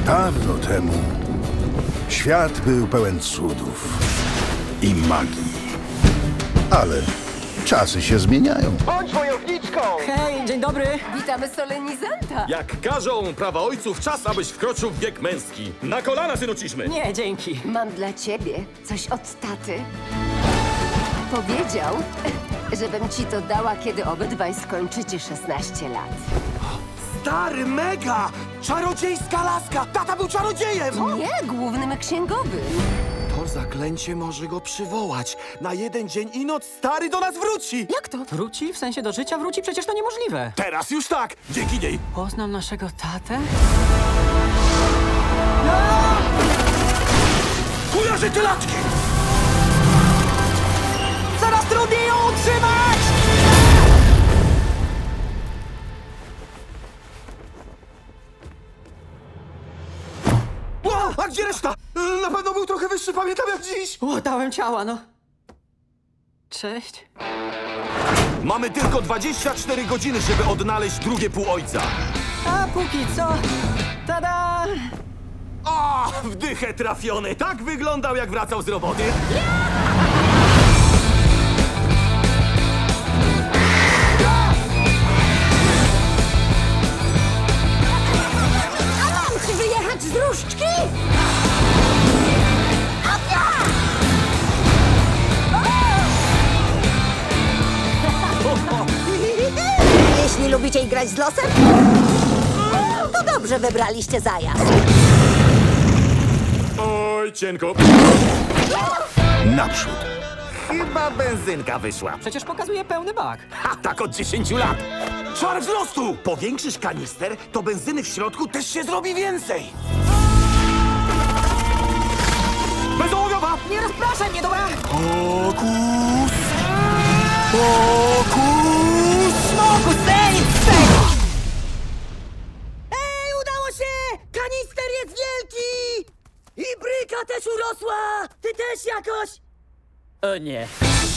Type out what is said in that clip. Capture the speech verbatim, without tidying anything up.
Dawno temu świat był pełen cudów i magii. Ale czasy się zmieniają. Bądź wojowniczką! Hej, dzień dobry! Witamy solenizanta! Jak każą prawa ojców, czas, abyś wkroczył w wiek męski. Na kolana, synu ciszmy! Nie, dzięki. Mam dla ciebie coś od taty. Powiedział, żebym ci to dała, kiedy obydwaj skończycie szesnaście lat. Stary, mega! Czarodziejska laska! Tata był czarodziejem! Nie, głównym księgowym. To zaklęcie może go przywołać. Na jeden dzień i noc stary do nas wróci! Jak to? Wróci? W sensie do życia wróci? Przecież to niemożliwe. Teraz już tak! Dzięki niej! Poznam naszego tatę? Kujarzy tylaczki! Coraz trudniej ją utrzymać! Wow, a gdzie reszta? Na pewno był trochę wyższy, pamiętam jak dziś! O, dałem ciała, no. Cześć. Mamy tylko dwadzieścia cztery godziny, żeby odnaleźć drugie pół ojca. A póki co... Tada! O, wdychę trafiony! Tak wyglądał, jak wracał z roboty. Chcę wyjechać z różdżki? Jeśli lubicie grać z losem, to dobrze wybraliście zajazd. Oj, cienko. Naprzód. Chyba benzynka wyszła. Przecież pokazuje pełny bak. Ha, tak od dziesięciu lat. Czar wzrostu! Powiększysz kanister, to benzyny w środku też się zrobi więcej! Bezołowiowa! Nie rozpraszaj mnie, dobra? Fokus! Fokus! Fokus, ej, ej! Ej, udało się! Kanister jest wielki! I bryka też urosła! Ty też jakoś! O nie.